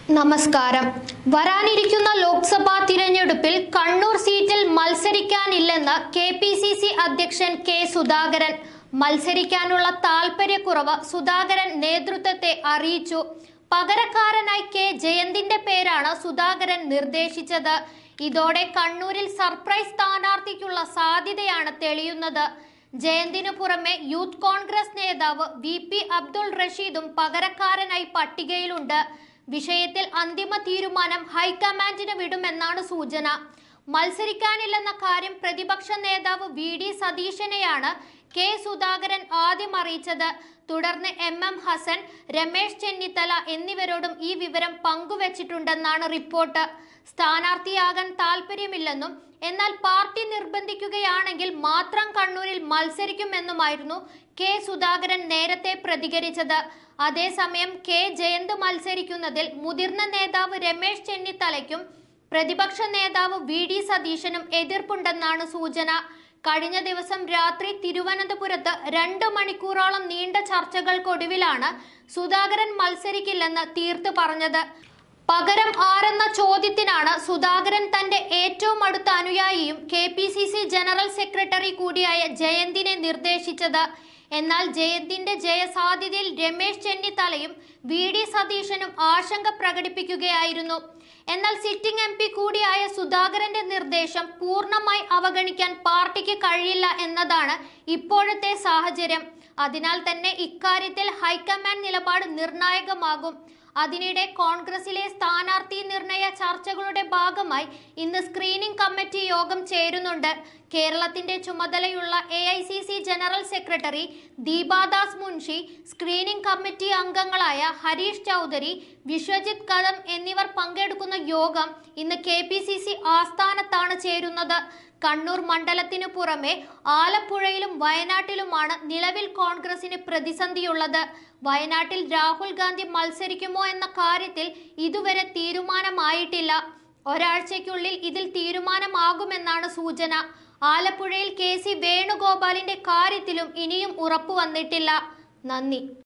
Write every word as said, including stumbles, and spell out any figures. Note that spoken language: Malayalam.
നമസ്കാരം. വരാനിരിക്കുന്ന ലോക്സഭാ തിരഞ്ഞെടുപ്പിൽ കണ്ണൂർ സീറ്റിൽ മത്സരിക്കാനില്ലെന്ന് കെ പി സി സി അധ്യക്ഷൻ കെ സുധാകരൻ. മത്സരിക്കാനുള്ള താൽപര്യക്കുറവ് സുധാകരൻ നേതൃത്വത്തെ അറിയിച്ചു. പകരക്കാരനായി കെ ജയന്തിന്റെ പേരാണ് സുധാകരൻ നിർദ്ദേശിച്ചത്. ഇതോടെ കണ്ണൂരിൽ സർപ്രൈസ് സ്ഥാനാർത്ഥിക്കുള്ള സാധ്യതയാണ് തെളിയുന്നത്. ജയന്തിനു പുറമെ യൂത്ത് കോൺഗ്രസ് നേതാവ് വി പി അബ്ദുൾ റഷീദും പകരക്കാരനായി പട്ടികയിലുണ്ട്. വിഷയത്തിൽ അന്തിമ തീരുമാനം ഹൈക്കമാൻഡിന് വിടുമെന്നാണ് സൂചന. മത്സരിക്കാനില്ലെന്ന കാര്യം പ്രതിപക്ഷ നേതാവ് വി ഡി സതീശനെയാണ് കെ സുധാകരൻ ആദ്യം അറിയിച്ചത്. തുടർന്ന് എം എം ഹസൻ, രമേശ് ചെന്നിത്തല എന്നിവരോടും ഈ വിവരം പങ്കുവച്ചിട്ടുണ്ടെന്നാണ് റിപ്പോർട്ട്. സ്ഥാനാർത്ഥിയാകാൻ താല്പര്യമില്ലെന്നും എന്നാൽ പാർട്ടി നിർബന്ധിക്കുകയാണെങ്കിൽ മാത്രം കണ്ണൂരിൽ മത്സരിക്കുമെന്നുമായിരുന്നു കെ സുധാകരൻ നേരത്തെ പ്രതികരിച്ചത്. അതേസമയം കെ ജയന്ത് മത്സരിക്കുന്നതിൽ മുതിർന്ന നേതാവ് രമേശ് ചെന്നിത്തലയ്ക്കും പ്രതിപക്ഷ നേതാവ് വി ഡി സതീശനും എതിർപ്പുണ്ടെന്നാണ് സൂചന. കഴിഞ്ഞ ദിവസം രാത്രി തിരുവനന്തപുരത്ത് രണ്ടു മണിക്കൂറോളം നീണ്ട ചർച്ചകൾക്കൊടുവിലാണ് സുധാകരൻ മത്സരിക്കില്ലെന്ന് തീർത്ത് പറഞ്ഞത്. പകരം ആരെന്ന ചോദ്യത്തിനാണ് സുധാകരൻ തന്റെ ഏറ്റവും അടുത്ത അനുയായിയും K P C C general secretary കൂടിയായ ജയന്തിനെ നിർദ്ദേശിച്ചത്. എന്നാൽ ജയന്തിന്റെ ജയസാധ്യതയിൽ രമേശ് ചെന്നിത്തലയും വി ഡി സതീശനും ആശങ്ക പ്രകടിപ്പിക്കുകയായിരുന്നു. എന്നാൽ സിറ്റിംഗ് എം പി കൂടിയായ സുധാകരന്റെ നിർദ്ദേശം പൂർണ്ണമായി അവഗണിക്കാൻ പാർട്ടിക്ക് കഴിയില്ല എന്നതാണ് ഇപ്പോഴത്തെ സാഹചര്യം. അതിനാൽ തന്നെ ഇക്കാര്യത്തിൽ ഹൈക്കമാൻഡ് നിലപാട് നിർണായകമാകും. അതിനിടെ കോൺഗ്രസിലെ സ്ഥാനാർത്ഥി നിർണയ ചർച്ചകളുടെ ഭാഗമായി ഇന്ന് സ്ക്രീനിംഗ് കമ്മിറ്റി യോഗം ചേരുന്നുണ്ട്. കേരളത്തിന്റെ ചുമതലയുള്ള A I C C general secretary Deepa Das Munshi, screening committee അംഗങ്ങളായ ഹരീഷ് ചൗധരി, വിശ്വജിത് കദം എന്നിവർ പങ്കെടുക്കുന്ന യോഗം ഇന്ന് കെ പി സി സി ആസ്ഥാനത്താണ് ചേരുന്നത്. കണ്ണൂർ മണ്ഡലത്തിനു പുറമെ ആലപ്പുഴയിലും വയനാട്ടിലുമാണ് നിലവിൽ കോൺഗ്രസിന് പ്രതിസന്ധിയുള്ളത്. വയനാട്ടിൽ രാഹുൽ ഗാന്ധി മത്സരിക്കുമോ എന്ന കാര്യത്തിൽ ഇതുവരെ തീരുമാനമായിട്ടില്ല. ഒരാഴ്ചയ്ക്കുള്ളിൽ ഇതിൽ തീരുമാനമാകുമെന്നാണ് സൂചന. ആലപ്പുഴയിൽ കെ സി വേണുഗോപാലിന്റെ കാര്യത്തിലും ഇനിയും ഉറപ്പു വന്നിട്ടില്ല. നന്ദി.